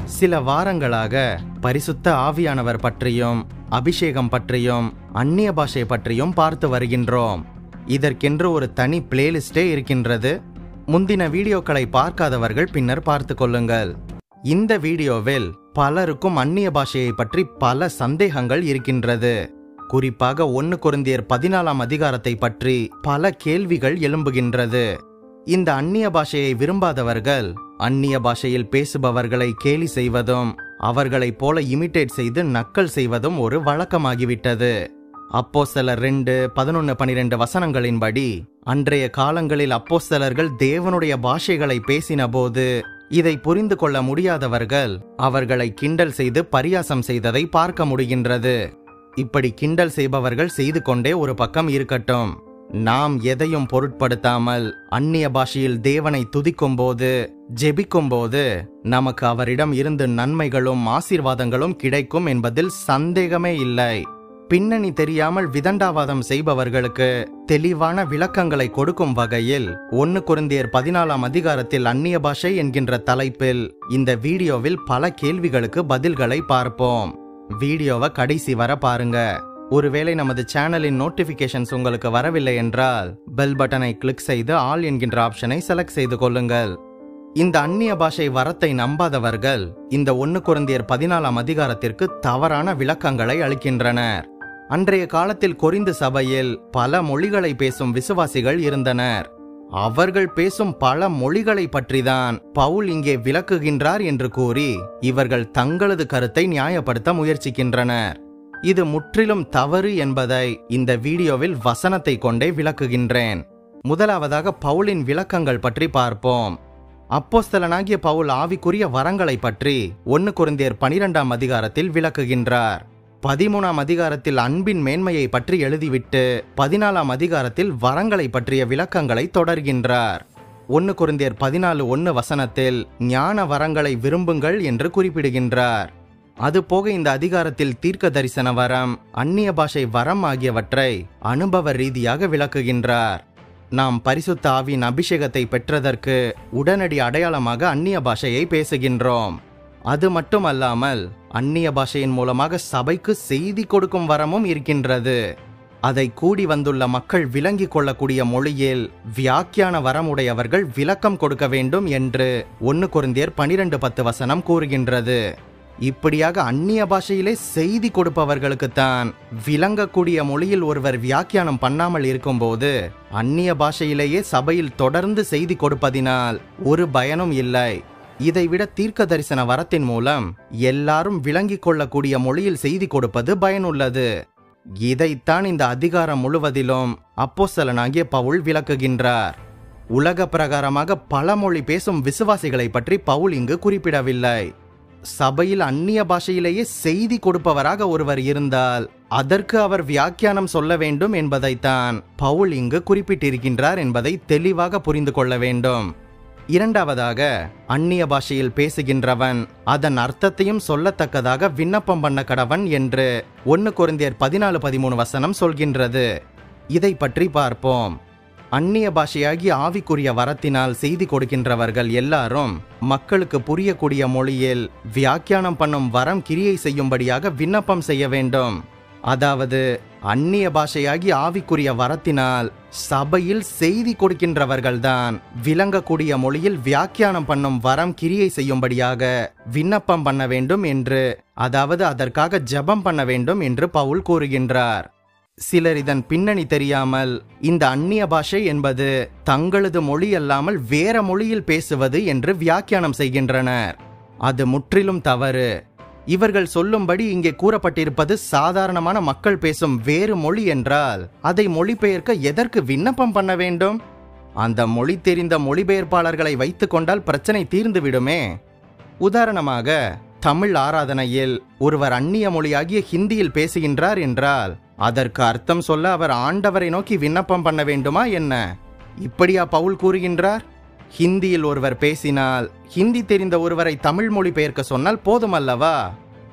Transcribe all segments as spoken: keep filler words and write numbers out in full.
சில வாரங்களாக பரிசுத்த ஆவியானவர் பற்றியும் அபிஷேகம் பற்றியும் அந்நிய பாஷை பற்றியும் பார்த்து வருகின்றோம். இதற்கென்று ஒரு தனி பிளேலிஸ்டே இருக்கின்றது. முந்தின வீடியோக்களை பார்க்காதவர்கள் பின்னர் பார்த்து கொள்ளுங்கள். இந்த வீடியோவில் பலருக்கும் அந்நிய பாஷையை பற்றி பல சந்தேகங்கள் இருக்கின்றது. குறிப்பாக ஒன்று கொரிந்தியர் பதினாலாம் அதிகாரத்தை பற்றி பல கேள்விகள் எழும்புகின்றது. இந்த அந்நிய பாஷையை விரும்பாதவர்கள் அந்நிய பாஷையில் பேசுபவர்களை கேலி செய்வதும் அவர்களைப் போல இமிட்டேட் செய்து நக்கல் செய்வதும் ஒரு வழக்கமாகிவிட்டது. அப்போஸ்தலர் ரெண்டு பதினொன்று பனிரெண்டு வசனங்களின்படி அன்றைய காலங்களில் அப்போஸ்தலர்கள் தேவனுடைய பாஷைகளை பேசின போது இதை புரிந்து கொள்ள முடியாதவர்கள் அவர்களை கிண்டல் செய்து பரியாசம் செய்ததை பார்க்க முடிகின்றது. இப்படி கிண்டல் செய்பவர்கள் செய்து கொண்டே ஒரு பக்கம் இருக்கட்டும். நாம் எதையும் பொருட்படுத்தாமல் அந்நிய பாஷையில் தேவனை துதிக்கும் போது ஜெபிக்கும் போது நமக்கு அவரிடம் இருந்து நன்மைகளும் ஆசீர்வாதங்களும் கிடைக்கும் என்பதில் சந்தேகமே இல்லை. பின்னணி தெரியாமல் விதண்டாவாதம் செய்பவர்களுக்கு தெளிவான விளக்கங்களை கொடுக்கும் வகையில் ஒன்று கொரிந்தியர் பதினாலாம் அதிகாரத்தில் அந்நிய பாஷை என்கின்ற தலைப்பில் இந்த வீடியோவில் பல கேள்விகளுக்கு பதில்களை பார்ப்போம். வீடியோவை கடைசி வர பாருங்க. ஒருவேளை நமது சேனலின் நோட்டிபிகேஷன்ஸ் உங்களுக்கு வரவில்லை என்றால் பெல் பட்டனை கிளிக் செய்து ஆல் என்கின்ற ஆப்ஷனை செலக்ட் செய்து கொள்ளுங்கள். இந்த அந்நிய பாஷை வரத்தை நம்பாதவர்கள் இந்த ஒன்று கொரிந்தியர் பதினாலாம் அதிகாரத்திற்கு தவறான விளக்கங்களை அளிக்கின்றனர். அன்றைய காலத்தில் கொரிந்து சபையில் பல மொழிகளை பேசும் விசுவாசிகள் இருந்தனர். அவர்கள் பேசும் பல மொழிகளை பற்றிதான் பவுல் இங்கே விளக்குகின்றார் என்று கூறி இவர்கள் தங்களது கருத்தை நியாயப்படுத்த முயற்சிக்கின்றனர். இது முற்றிலும் தவறு என்பதை இந்த வீடியோவில் வசனத்தை கொண்டே விளக்குகின்றேன். முதலாவதாக பவுலின் விளக்கங்கள் பற்றி பார்ப்போம். அப்போஸ்தலனாகிய பவுல் ஆவிக்குரிய வரங்களை பற்றி ஒன்று கொரிந்தியர் பனிரெண்டாம் அதிகாரத்தில் விளக்குகின்றார். பதிமூணாம் அதிகாரத்தில் அன்பின் மேன்மையை பற்றி எழுதிவிட்டு பதினாலாம் அதிகாரத்தில் வரங்களை பற்றிய விளக்கங்களை தொடர்கின்றார். ஒன்று கொரிந்தியர் பதினாலு ஒன்று வசனத்தில் ஞான வரங்களை விரும்புங்கள் என்று குறிப்பிடுகின்றார். அதுபோக இந்த அதிகாரத்தில் தீர்க்க தரிசன வரம், அந்நிய பாஷை வரம் ஆகியவற்றை அனுபவ ரீதியாக விளக்குகின்றார். நாம் பரிசுத்த ஆவியின் அபிஷேகத்தை பெற்றதற்கு உடனடி அடையாளமாக அந்நிய பாஷையை பேசுகின்றோம். அது மட்டுமல்லாமல் அந்நிய பாஷையின் மூலமாக சபைக்கு செய்தி கொடுக்கும் வரமும் இருக்கின்றது. அதை கூடி வந்துள்ள மக்கள் விளங்கிக் கொள்ளக்கூடிய மொழியில் வியாக்கியான வரமுடையவர்கள் விளக்கம் கொடுக்க வேண்டும் என்று ஒன்று கொரிந்தியர் பனிரெண்டு பத்து வசனம் கூறுகின்றது. இப்படியாக அந்நிய பாஷையிலே செய்தி கொடுப்பவர்களுக்குத்தான் விளங்கக்கூடிய மொழியில் ஒருவர் வியாக்கியானம் பண்ணாமல் இருக்கும்போது அந்நிய பாஷையிலேயே சபையில் தொடர்ந்து செய்தி கொடுப்பதினால் ஒரு பயனும் இல்லை. இதைவிட தீர்க்க தரிசன வரத்தின் மூலம் எல்லாரும் விளங்கிக் கொள்ளக்கூடிய மொழியில் செய்தி கொடுப்பது பயனுள்ளது. இதைத்தான் இந்த அதிகாரம் முழுவதிலும் அப்போஸ்தலனாகிய பவுல் விளக்குகின்றார். உலக பிரகாரமாக பல மொழி பேசும் விசுவாசிகளை பற்றி பவுல் இங்கு குறிப்பிடவில்லை. சபையில் அந்நிய பாஷையிலேயே செய்தி கொடுப்பவராக ஒருவர் இருந்தால் அதற்கு அவர் வியாக்கியானம் சொல்ல வேண்டும் என்பதைத்தான் பவுல் இங்கு குறிப்பிட்டிருக்கின்றார் என்பதை தெளிவாக புரிந்து கொள்ள வேண்டும். இரண்டாவதாக அந்நிய பாஷையில் பேசுகின்றவன் அதன் அர்த்தத்தையும் சொல்லத்தக்கதாக விண்ணப்பம் பண்ண கடவன் என்று ஒன்று கொரிந்தியர் பதினாலு பதிமூணு வசனம் சொல்கின்றது. இதை பற்றி பார்ப்போம். அந்நிய பாஷையாகி ஆவிக்குரிய வரத்தினால் செய்தி கொடுக்கின்றவர்கள் எல்லாரும் மக்களுக்கு புரியக்கூடிய மொழியில் வியாக்கியானம் பண்ணும் வரம் கிரியை செய்யும்படியாக விண்ணப்பம் செய்ய வேண்டும். அதாவது அந்நிய பாஷையாகி ஆவிக்குரிய வரத்தினால் சபையில் செய்தி கொடுக்கின்றவர்கள்தான் விளங்கக்கூடிய மொழியில் வியாக்கியானம் பண்ணும் வரம் கிரியை செய்யும்படியாக விண்ணப்பம் பண்ண வேண்டும் என்று, அதாவது அதற்காக ஜெபம் பண்ண வேண்டும் என்று பவுல் கூறுகின்றார். சிலர் இதன் பின்னணி தெரியாமல் இந்த அந்நிய பாஷை என்பது தங்களது மொழி அல்லாமல் வேற மொழியில் பேசுவது என்று வியாக்கியானம் செய்கின்றனர். அது முற்றிலும் தவறு. இவர்கள் சொல்லும்படி இங்கே கூறப்பட்டிருப்பது சாதாரணமான மக்கள் பேசும் வேறு மொழி என்றால் அதை மொழிபெயர்க்க எதற்கு விண்ணப்பம் பண்ண வேண்டும்? அந்த மொழி தெரிந்த மொழிபெயர்ப்பாளர்களை வைத்துக் கொண்டால் பிரச்சனை தீர்ந்து விடுமே. உதாரணமாக தமிழ் ஆராதனையில் ஒருவர் அந்நிய மொழியாகிய ஹிந்தியில் பேசுகின்றார் என்றால் அதற்கு அர்த்தம் சொல்ல அவர் ஆண்டவரை நோக்கி விண்ணப்பம் பண்ண வேண்டுமா என்ன? இப்படியா பவுல் கூறுகின்றார்? ஹிந்தியில் ஒருவர் பேசினால் ஹிந்தி தெரிந்த ஒருவரை தமிழ் மொழி பெயர்க்க சொன்னால் போதுமல்லவா?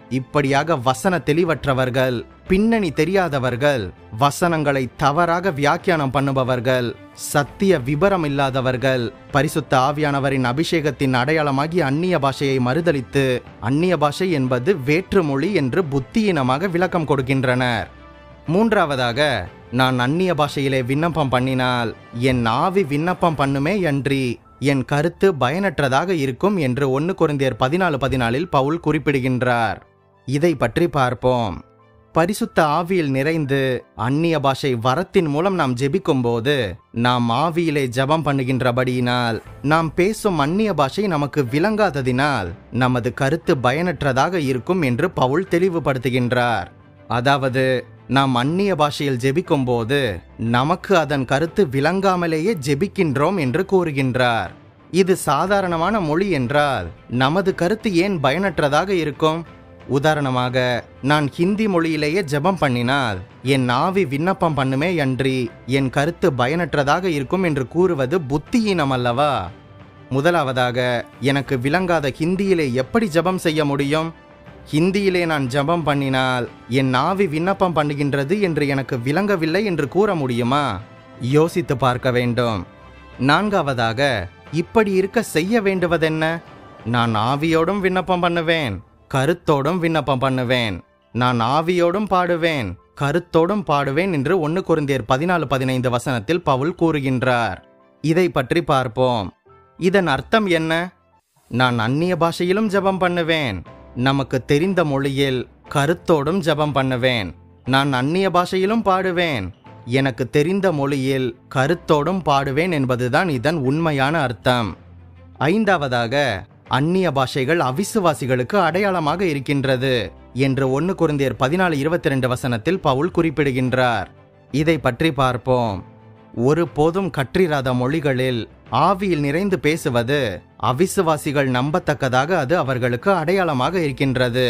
இப்படியாக வசன தெளிவற்றவர்கள், பின்னணி தெரியாதவர்கள், வசனங்களை தவறாக வியாக்கியானம் பண்ணுபவர்கள், சத்திய விபரம் இல்லாதவர்கள் பரிசுத்த ஆவியானவரின் அபிஷேகத்தின் அடையாளமாகி அந்நிய பாஷையை மறுதலித்து அந்நிய பாஷை என்பது வேற்றுமொழி என்று புத்தியீனமாக விளக்கம் கொடுக்கின்றனர். மூன்றாவதாக, நான் அந்நிய பாஷையிலே விண்ணப்பம் பண்ணினால் என் ஆவி விண்ணப்பம் பண்ணுமே அன்றி என் கருத்து பயனற்றதாக இருக்கும் என்று ஒன்று கொரிந்தியர் பதினாலு பதினாலில் பவுல் குறிப்பிடுகின்றார். இதை பற்றி பார்ப்போம். பரிசுத்த ஆவியில் நிறைந்து அந்நிய பாஷை வரத்தின் மூலம் நாம் ஜெபிக்கும் போது நாம் ஆவியிலே ஜெபம் பண்ணுகின்றபடியினால் நாம் பேசும் அந்நிய பாஷை நமக்கு விளங்காததினால் நமது கருத்து பயனற்றதாக இருக்கும் என்று பவுல் தெளிவுபடுத்துகின்றார். அதாவது, நாம் அந்நிய பாஷையில் ஜெபிக்கும் போது நமக்கு அதன் கருத்து விளங்காமலேயே ஜெபிக்கின்றோம் என்று கூறுகின்றார். இது சாதாரணமான மொழி என்றால் நமது கருத்து ஏன் பயனற்றதாக இருக்கும்? உதாரணமாக, நான் ஹிந்தி மொழியிலேயே ஜெபம் பண்ணினால் என் ஆவி விண்ணப்பம் பண்ணுமே அன்றி என் கருத்து பயனற்றதாக இருக்கும் என்று கூறுவது புத்தியீனம் அல்லவா? முதலாவதாக, எனக்கு விளங்காத ஹிந்தியிலே எப்படி ஜெபம் செய்ய முடியும்? ஹிந்தியிலே நான் ஜெபம் பண்ணினால் என் ஆவி விண்ணப்பம் பண்ணுகின்றது என்று எனக்கு விளங்கவில்லை என்று கூற முடியுமா? யோசித்து பார்க்க வேண்டும். நான்காவதாக, இப்படி இருக்க செய்ய வேண்டுவதென்ன? நான் ஆவியோடும் விண்ணப்பம் பண்ணுவேன், கருத்தோடும் விண்ணப்பம் பண்ணுவேன். நான் ஆவியோடும் பாடுவேன், கருத்தோடும் பாடுவேன் என்று ஒன்று கொரிந்தியர் பதினாலு பதினைந்து வசனத்தில் பவுல் கூறுகின்றார். இதை பற்றி பார்ப்போம். இதன் அர்த்தம் என்ன? நான் அந்நிய பாஷையிலும் ஜெபம் பண்ணுவேன், நமக்கு தெரிந்த மொழியில் கருத்தோடும் ஜெபம் பண்ணுவேன். நான் அந்நிய பாஷையிலும் பாடுவேன், எனக்கு தெரிந்த மொழியில் கருத்தோடும் பாடுவேன் என்பதுதான் இதன் உண்மையான அர்த்தம். ஐந்தாவதாக, அந்நிய பாஷைகள் அவிசுவாசிகளுக்கு அடையாளமாக இருக்கின்றது என்று ஒன்று கொரிந்தியர் பதினாலு இருபத்தி ரெண்டு வசனத்தில் பவுல் குறிப்பிடுகின்றார். இதை பற்றி பார்ப்போம். ஒரு போதும் கற்றிராத மொழிகளில் ஆவியில் நிறைந்து பேசுவது அவிசுவாசிகள் நம்பத்தக்கதாக அது அவர்களுக்கு அடையாளமாக இருக்கின்றது.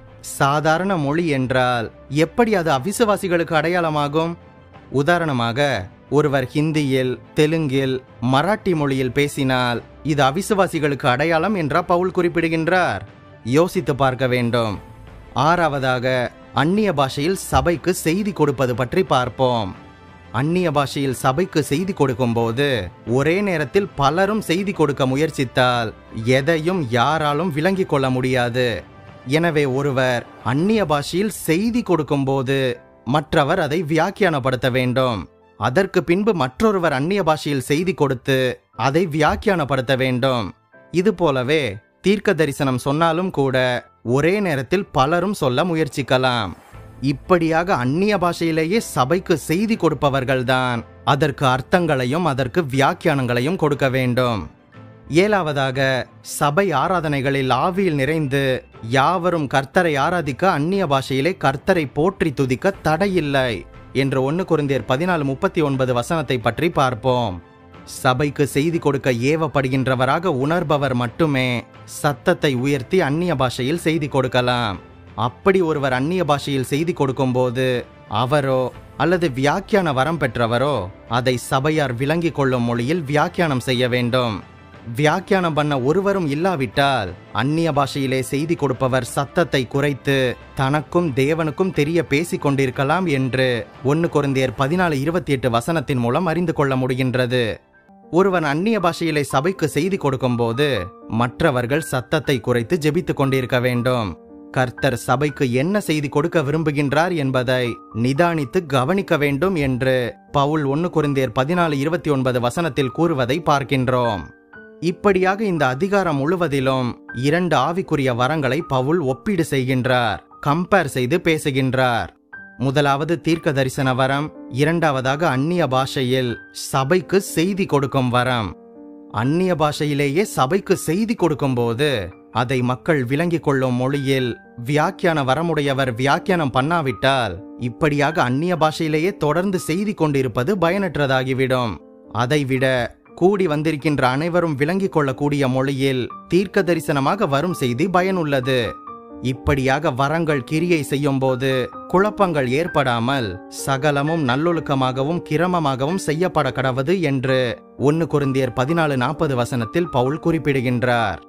சாதாரண மொழி என்றால் எப்படி அது அவிசுவாசிகளுக்கு அடையாளமாகும்? உதாரணமாக, ஒருவர் ஹிந்தியில், தெலுங்கில், மராட்டி மொழியில் பேசினால் இது அவிசுவாசிகளுக்கு அடையாளம் என்றா பவுல் குறிப்பிடுகின்றார்? யோசித்து பார்க்க வேண்டும். ஆறாவதாக, அந்நிய பாஷையில் சபைக்கு செய்தி கொடுப்பது பற்றி பார்ப்போம். அந்நிய பாஷையில் சபைக்கு செய்தி கொடுக்கும் போது ஒரே நேரத்தில் பலரும் செய்தி கொடுக்க முயற்சித்தால் எதையும் யாராலும் விளங்கிக் கொள்ள முடியாது. எனவே ஒருவர் அந்நிய பாஷையில் செய்தி கொடுக்கும் போது மற்றவர் அதை வியாக்கியானப்படுத்த வேண்டும். அதற்கு பின்பு மற்றொருவர் அந்நிய பாஷையில் செய்தி கொடுத்து அதை வியாக்கியானப்படுத்த வேண்டும். இது போலவே தீர்க்க தரிசனம் சொன்னாலும் கூட ஒரே நேரத்தில் பலரும் சொல்ல முயற்சிக்கலாம். இப்படியாக அந்நிய பாஷையிலேயே சபைக்கு செய்தி கொடுப்பவர்கள்தான் அதற்கு அர்த்தங்களையும் அதற்கு வியாக்கியானங்களையும் கொடுக்க வேண்டும். ஏழாவதாக, சபை ஆராதனைகளில் ஆவியில் நிறைந்து யாவரும் கர்த்தரை ஆராதிக்க அந்நிய பாஷையிலே கர்த்தரை போற்றி துதிக்க தடையில்லை என்று ஒன்று கொரிந்தியர் பதினாலு முப்பத்தி ஒன்பது வசனத்தை பற்றி பார்ப்போம். சபைக்கு செய்தி கொடுக்க ஏவப்படுகின்றவராக உணர்பவர் மட்டுமே சத்தத்தை உயர்த்தி அந்நிய பாஷையில் செய்தி கொடுக்கலாம். அப்படி ஒருவர் அந்நிய பாஷையில் செய்தி கொடுக்கும் போது அவரோ அல்லது வியாக்கியான வரம் பெற்றவரோ அதை சபையார் விளங்கிக் கொள்ளும் மொழியில் வியாக்கியானம் செய்ய வேண்டும். வியாக்கியானம் பண்ண ஒருவரும் இல்லாவிட்டால் அந்நிய பாஷையிலே செய்தி கொடுப்பவர் சத்தத்தை குறைத்து தனக்கும் தேவனுக்கும் தெரிய பேசிக் கொண்டிருக்கலாம் என்று ஒன்று கொரிந்தியர் பதினாலு இருபத்தி எட்டு வசனத்தின் மூலம் அறிந்து கொள்ள முடிகின்றது. ஒருவன் அந்நிய பாஷையிலே சபைக்கு செய்தி கொடுக்கும் போது மற்றவர்கள் சத்தத்தை குறைத்து ஜெபித்துக் கொண்டிருக்க வேண்டும். கர்த்தர் சபைக்கு என்ன செய்தி கொடுக்க விரும்புகின்றார் என்பதை நிதானித்து கவனிக்க வேண்டும் என்று பவுல் ஒன்று கொரிந்தியர் பதினாலு இருபத்தி ஒன்பது வசனத்தில் கூறுவதை பார்க்கின்றோம். இப்படியாக இந்த அதிகாரம் முழுவதிலும் இரண்டு ஆவிக்குரிய வரங்களை பவுல் ஒப்பீடு செய்கின்றார், கம்பேர் செய்து பேசுகின்றார். முதலாவது தீர்க்க தரிசன வரம், இரண்டாவதாக அந்நிய பாஷையில் சபைக்கு செய்தி கொடுக்கும் வரம். அந்நிய பாஷையிலேயே சபைக்கு செய்தி கொடுக்கும் போது அதை மக்கள் விளங்கிக் கொள்ளும் மொழியில் வியாக்கியான வரமுடையவர் வியாக்கியானம் பண்ணாவிட்டால் இப்படியாக அந்நிய பாஷையிலேயே தொடர்ந்து செய்தி கொண்டிருப்பது பயனற்றதாகிவிடும். அதைவிட கூடி வந்திருக்கின்ற அனைவரும் விளங்கிக் கொள்ளக்கூடிய மொழியில் தீர்க்க தரிசனமாக வரும் செய்தி பயனுள்ளது. இப்படியாக வரங்கள் கிரியை செய்யும் போது குழப்பங்கள் ஏற்படாமல் சகலமும் நல்லொழுக்கமாகவும் கிரமமாகவும் செய்யப்பட கடவது என்று ஒன்று கொரிந்தியர் பதினாலு நாற்பது வசனத்தில் பவுல் குறிப்பிடுகின்றார்.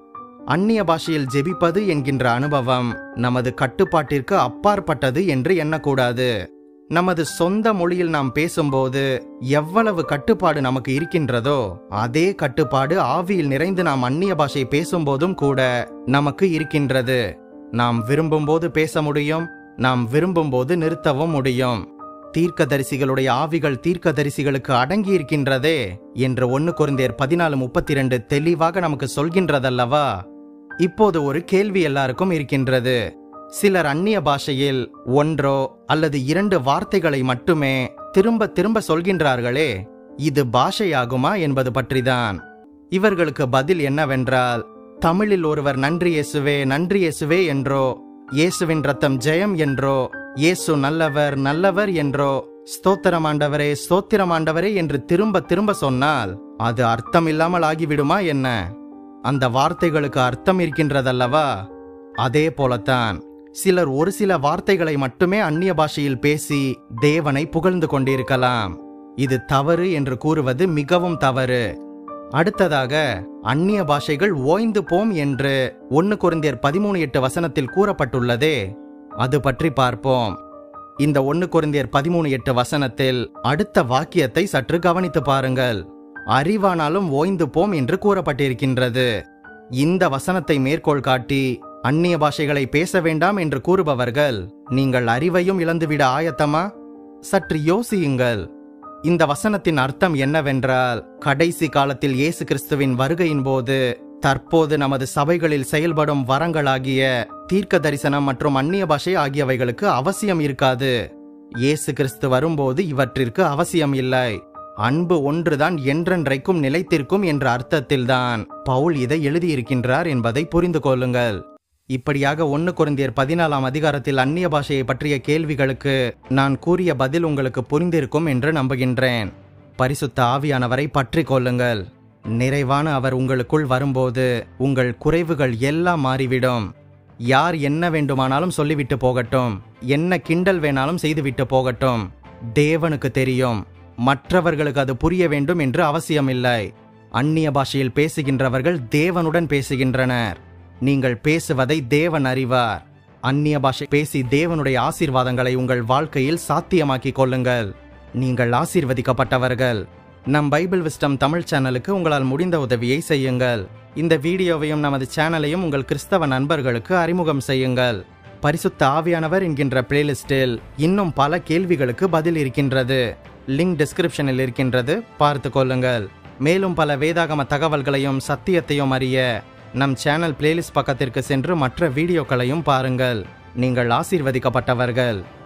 அந்நிய பாஷையில் ஜெபிப்பது என்கின்ற அனுபவம் நமது கட்டுப்பாட்டிற்கு அப்பாற்பட்டது என்று எண்ணக்கூடாது. நமது சொந்த மொழியில் நாம் பேசும்போது எவ்வளவு கட்டுப்பாடு நமக்கு இருக்கின்றதோ அதே கட்டுப்பாடு ஆவியில் நிறைந்து நாம் அந்நிய பாஷை பேசும்போதும் கூட நமக்கு இருக்கின்றது. நாம் விரும்பும்போது பேச முடியும், நாம் விரும்பும்போது நிறுத்தவும் முடியும். தீர்க்கதரிசிகளுடைய ஆவிகள் தீர்க்கதரிசிகளுக்கு அடங்கி இருக்கின்றதே என்று ஒன்னு கொரிந்தியர் பதினாலு முப்பத்தி ரெண்டு தெளிவாக நமக்கு சொல்கின்றதல்லவா? இப்போது ஒரு கேள்வி எல்லாருக்கும் இருக்கின்றது. சிலர் அந்நிய பாஷையில் ஒன்றோ அல்லது இரண்டு வார்த்தைகளை மட்டுமே திரும்ப திரும்ப சொல்கின்றார்களே, இது பாஷையாகுமா என்பது பற்றிதான். இவர்களுக்கு பதில் என்னவென்றால், தமிழில் ஒருவர் நன்றி இயேசுவே நன்றி இயேசுவே என்றோ, இயேசுவின் ரத்தம் ஜெயம் என்றோ, இயேசு நல்லவர் நல்லவர் என்றோ, ஸ்தோத்திரம் ஆண்டவரே ஸ்தோத்திரம் ஆண்டவரே என்று திரும்ப திரும்ப சொன்னால் அது அர்த்தம் இல்லாமல் ஆகிவிடுமா என்ன? அந்த வார்த்தைகளுக்கு அர்த்தம் இருக்கின்றதல்லவா? அதே போலத்தான் சிலர் ஒரு சில வார்த்தைகளை மட்டுமே அந்நிய பாஷையில் பேசி தேவனை புகழ்ந்து கொண்டிருக்கலாம். இது தவறு என்று கூறுவது மிகவும் தவறு. அடுத்ததாக, அந்நிய பாஷைகள் ஓய்ந்து போம் என்று ஒன்னு கொரிந்தியர் பதிமூணு எட்டு வசனத்தில் கூறப்பட்டுள்ளதே, அது பற்றி பார்ப்போம். இந்த ஒன்னு கொரிந்தியர் பதிமூணு எட்டு வசனத்தில் அடுத்த வாக்கியத்தை சற்று கவனித்து பாருங்கள். அறிவானாலும் ஓய்ந்து போம் என்று கூறப்பட்டிருக்கின்றது. இந்த வசனத்தை மேற்கோள் காட்டி அந்நிய பாஷைகளை பேச வேண்டாம் என்று கூறுபவர்கள் நீங்கள் அறிவையும் இழந்துவிட ஆயத்தமா? சற்று யோசியுங்கள். இந்த வசனத்தின் அர்த்தம் என்னவென்றால், கடைசி காலத்தில் இயேசு கிறிஸ்துவின் வருகையின் போது தற்போது நமது சபைகளில் செயல்படும் வரங்களாகிய தீர்க்க தரிசனம் மற்றும் அந்நிய பாஷை ஆகியவைகளுக்கு அவசியம் இருக்காது. இயேசு கிறிஸ்து வரும்போது இவற்றிற்கு அவசியம் இல்லை. அன்பு ஒன்றுதான் என்றென்றைக்கும் நிலைத்திருக்கும் என்ற அர்த்தத்தில்தான் பவுல் இதை எழுதியிருக்கின்றார் என்பதை புரிந்து கொள்ளுங்கள். இப்படியாக ஒன்னு கொரிந்தியர் பதினாலாம் அதிகாரத்தில் அந்நிய பாஷையை பற்றிய கேள்விகளுக்கு நான் கூறிய பதில் உங்களுக்கு புரிந்திருக்கும் என்று நம்புகின்றேன். பரிசுத்த ஆவியானவரை பற்றி கொள்ளுங்கள். நிறைவான அவர் உங்களுக்குள் வரும்போது உங்கள் குறைவுகள் எல்லாம் மாறிவிடும். யார் என்ன வேண்டுமானாலும் சொல்லிவிட்டு போகட்டும், என்ன கிண்டல் வேணாலும் செய்துவிட்டு போகட்டும், தேவனுக்கு தெரியும். மற்றவர்களுக்கு அது புரிய வேண்டும் என்று அவசியமில்லை. அந்நிய பாஷையில் பேசுகின்றவர்கள் தேவனுடன் பேசுகின்றனர். நீங்கள் பேசுவதை தேவன் அறிவார். அந்நிய பாஷை பேசி தேவனுடைய ஆசீர்வாதங்களை உங்கள் வாழ்க்கையில் சாத்தியமாக்கி கொள்ளுங்கள். நீங்கள் ஆசீர்வதிக்கப்பட்டவர்கள். நம் பைபிள் விஸ்டம் தமிழ் சேனலுக்கு உங்களால் முடிந்த உதவியை செய்யுங்கள். இந்த வீடியோவையும் நமது சேனலையும் உங்கள் கிறிஸ்தவ நண்பர்களுக்கு அறிமுகம் செய்யுங்கள். பரிசுத்த ஆவியானவர் என்கின்ற பிளேலிஸ்டில் இன்னும் பல கேள்விகளுக்கு பதில் இருக்கின்றது. லிங்க் டிஸ்கிரிப்ஷனில் இருக்கின்றது, பார்த்து கொள்ளுங்கள். மேலும் பல வேதாகம தகவல்களையும் சத்தியத்தையும் அறிய நம் சேனல் பிளேலிஸ்ட் பக்கத்திற்கு சென்று மற்ற வீடியோக்களையும் பாருங்கள். நீங்கள் ஆசீர்வதிக்கப்பட்டவர்கள்.